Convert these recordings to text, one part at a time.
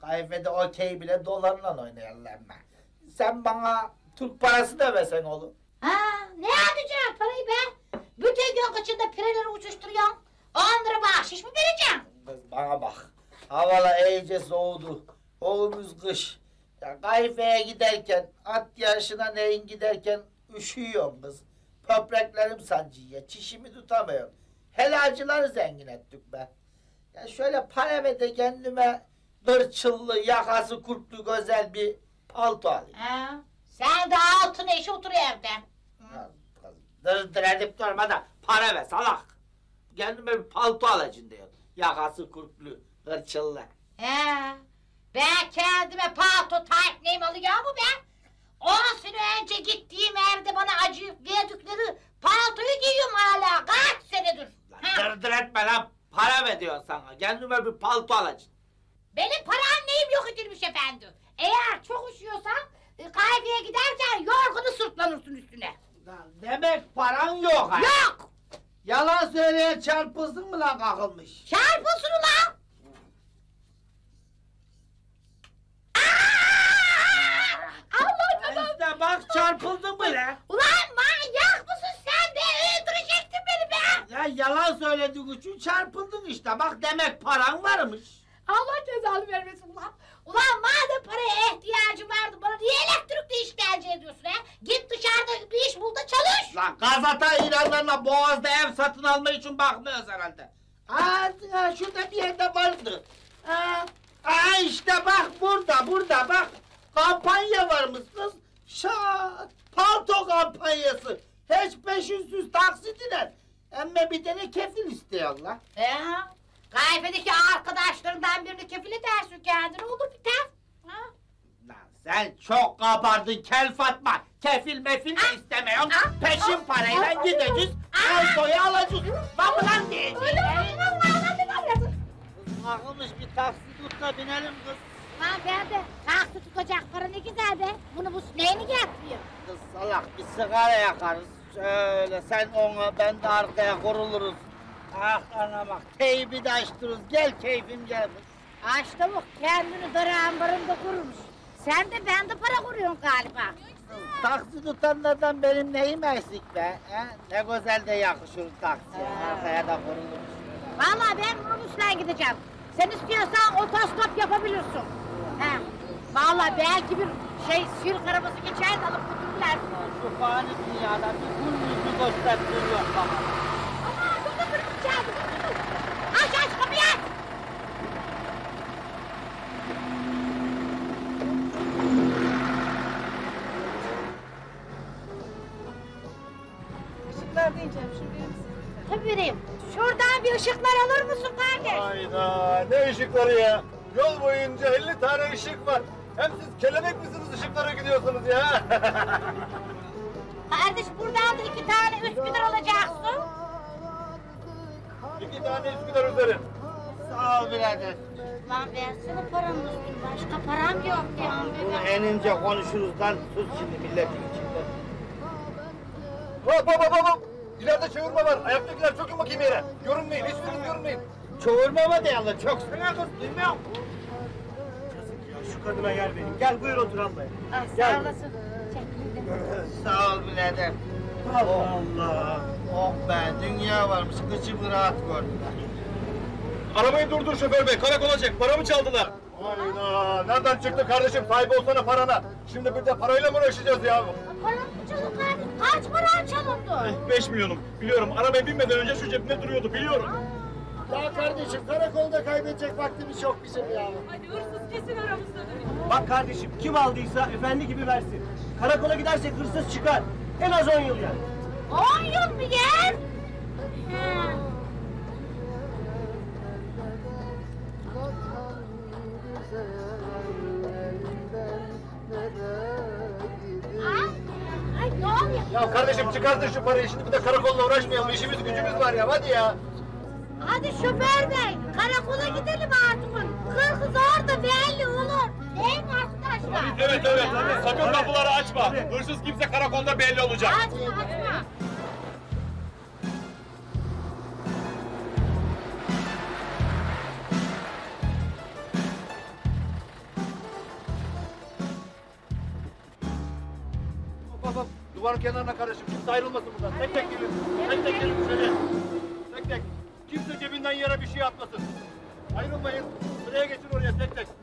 Kayfede okey bile dolarla oynayarlar mı? Sen bana Türk parası da versen oğlum. Ha, ne yapacağım parayı be? Bütün gün kıçında pireleri uçuşturuyorsun. 10 lira bahşiş mi vereceğim? Kız bana bak. Havalar iyice soğudu. Oğlumuz kış. Ya kayfeye giderken, at yarışına neyin giderken üşüyorum kız. Böbreklerim sancıyor, çişimi tutamıyorum. Helalcileri zengin ettik be. Ya şöyle para ve de kendime kırçıllı, yakası kurtlu güzel bir palto alayım. Ha, sen de altın eşi otur evde. Ya, dır edip durma da para ver salak. Kendime bir palto alacaksın diyor. Yakası kurtlu, kırçıllı. He, ben kendime palto neyim alıyor mu ben? 10 sene önce gittiğim evde bana acıyıp verdikleri paltoyu giyiyorum hala. Kaç senedir? Dırdır etme lan. Para ver diyor sana. Kendime bir palto alacaksın. Benim param neyim yok edilmiş efendim. Eğer çok üşüyorsan kahveye giderken yorgunu sırtlanırsın üstüne. Lan demek paran yok ha? Yok! Yalan söyleye çarpılsın mı lan kakılmış? Çarpılsın ulan! Allah Allah! İşte bak çarpıldın mı lan? Ulan manyak mısın sen be? Öldürecektin beni be! Ya yalan söylediğin için çarpıldın işte. Bak demek paran varmış. Allah cezanı vermesin ulan! Ulan madem paraya ihtiyacın vardı bana niye elektrikli işkence ediyorsun ha? Git dışarıda bir iş bul da çalış! Lan gazete ilanlarına Boğaz'da ev satın alma için bakmıyoruz herhalde. Aa, şurada bir yerde vardı. İşte bak burada bak. Kampanya varmış kız. Palto kampanyası. Hiç peşinsüz taksitiler. Emme bir tane kefil istiyorlar. Kayfedeki arkadaşlarından birini kefil edersin kendine olur biter. Ha? Lan sen çok kabardın Kel Fatma. Kefil mefil de istemiyorum. Peşin parayla gideceğiz. Paltoyu alacağız. Bak lan diyeceğiz. Kız kalkmış bir taksi tut da binelim kız. Lan bende taksi tutacak para ne güzel be. Bunu bu neyini getiriyor? Kız salak bir sigara yakarız. Şöyle sen ona ben de arkaya kuruluruz. Ah ana bak teybi de açtırırız. Gel keyfim gel kız. Aç tavuk kendini darağın barında kurmuş. Sen de bende para kuruyorsun galiba. Taksi tutanlardan benim neyim eksik be? He? Ne güzel de yakışır taksiye. Arkaya da kuruluruz. Vallahi ben minibüsle gideceğim. Sen istiyorsan otostop yapabilirsin. He. Vallahi belki bir sirk arabası geçer de alıp götürürler. Şu fani dünyada bir kul yüzü göstermiyor bana. Aman burada kırmızı çaldı. Aç kapıyı aç. Işıklar diyeceğim şimdi verir misin? Tabii vereyim. Şuradan bir ışıklar alır mısın kardeş? Hayda ne ışıkları ya? Yol boyunca 50 tane ışık var. Hem siz kelebek misiniz ışıklara gidiyorsunuz ya? Kardeş buradan da 2 tane Üsküdar alacaksın. 2 tane Üsküdar üzeri. Sağ ol birader. Lan versene paramı üstün. Başka param yok ya. Bunu enince konuşuruz lan. Sus şimdi milletin içinde. Hop. İleride çevirme var. Ayaktakiler çökün bakayım yere. Görünmeyin. Hiçbiriniz görünmeyin. Çoğurmama dayalı. Çok sana kız duymuyor musun? Şu kadına yer verin. Gel buyur otur ablaya. Sağ olasın. Çekildim. Sağ ol birader. Allah Allah. Oh be dünya varmış. Kıçımı rahat gördüm. Arabayı durdur şoför bey. Karakola çek. Paramı çaldılar. Hayda. Nereden çıktı kardeşim? Sahibi olsana parana. Şimdi bir de parayla mı uğraşacağız ya? Param mı çalındı kardeş? Kaç param çalındı? 5 milyonum. Biliyorum. Arabaya binmeden önce şu cebimde duruyordu. Biliyorum. Ya kardeşim karakolda kaybedecek vaktimiz yok bizim ya. Hadi hırsız kesin aramızda. Bak kardeşim kim aldıysa efendi gibi versin. Karakola gidersek hırsız çıkar. En az 10 yıl yani. 10 yıl mı yer? Ay ne oluyor? Ya kardeşim çıkartın şu parayı. Şimdi bir de karakolla uğraşmayalım. İşimiz gücümüz var ya. Hadi ya. Hadi şoför bey, karakola gidelim artık. Hırsız orada belli olur. Değil mi arkadaşlar? Evet. Sakın kapıları açma. Hırsız kimse karakolda belli olacak. Açma. hop. Duvarın kenarına kardeşim. Kimse ayrılmasın buradan. Tek tek gelin. Tek tek gelin şöyle. Tek tek. Kimse cebinden yere bir şey atmasın. Ayrılmayın. Sıraya geçin oraya tek tek.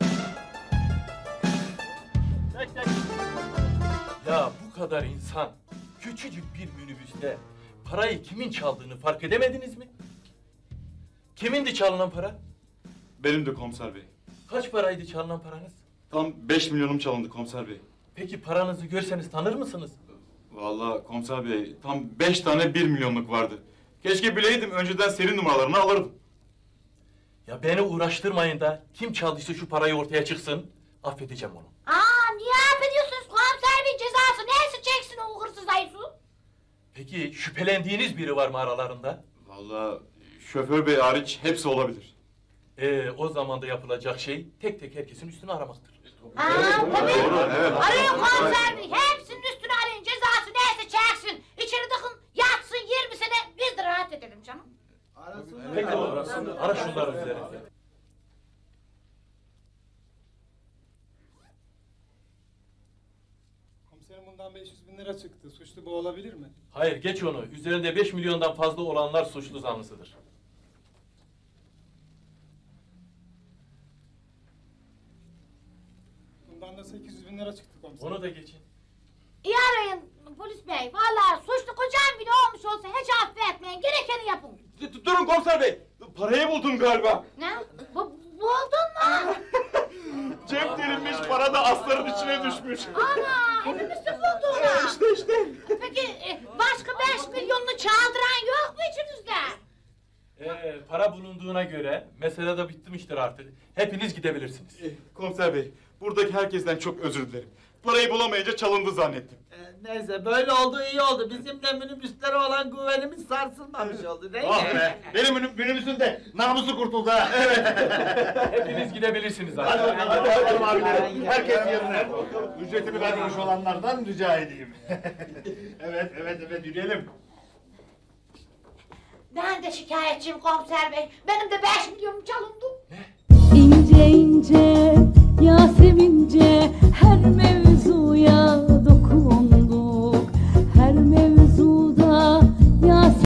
Tek tek. Ya bu kadar insan küçücük bir minibüste parayı kimin çaldığını fark edemediniz mi? Kimindi çalınan para? Benim de komiser bey. Kaç paraydı çalınan paranız? Tam 5 milyonum çalındı komiser bey. Peki paranızı görseniz tanır mısınız? Vallahi komiser bey tam 5 tane 1 milyonluk vardı. Keşke bileydim önceden seri numaralarını alırdım. Ya beni uğraştırmayın da kim çaldıysa şu parayı ortaya çıksın, affedeceğim onu. Niye affediyorsunuz komiser bey, cezası neyse çeksin o hırsız ayısı. Peki şüphelendiğiniz biri var mı aralarında? Vallahi şoför bey hariç hepsi olabilir. O zaman da yapılacak şey tek tek herkesin üstünü aramaktır. Tabii. Evet. Arayın komiser bey, hepsinin üstüne arayın, cezası neyse çeksin. İçeri tıkın, yatsın 20 sene, biz de rahat edelim canım. Peki ara şunları üzerinde. Komiserim bundan 500 bin lira çıktı. Suçlu bu olabilir mi? Hayır geç onu. Üzerinde 5 milyondan fazla olanlar suçlu zanlısıdır. Bundan da 800 bin lira çıktı komiserim. Onu da geçin. İyi arayın polis bey, vallahi suçlu kocam bile olmuş olsa hiç affetmeyin, gerekeni yapın. Durun komiser bey. Parayı buldum galiba. Ne? Buldun mu? Cep delinmiş para da asların içine düşmüş. Ana, hepimizin bulduğuna. İşte. Peki başka 5 milyonunu çaldıran yok mu içinizde? Para bulunduğuna göre mesele de bitmiştir artık. Hepiniz gidebilirsiniz. Komiser bey buradaki herkesten çok özür dilerim. Parayı bulamayınca çalındı zannettim. Neyse böyle oldu iyi oldu. Bizim de minibüslere olan güvenimiz sarsılmamış oldu değil mi? Oh be. Benim minibüsün de namusu kurtuldu ha. Hepiniz gidebilirsiniz Hadi artık. bakalım abilerim. Herkes yerine. Ücretini vermemiş olanlardan rica edeyim. Evet yürüyelim. Ben de şikayetçiyim komiser bey. Benim de 5 milyonum çalındı. İnce ince Yasemince her mevsim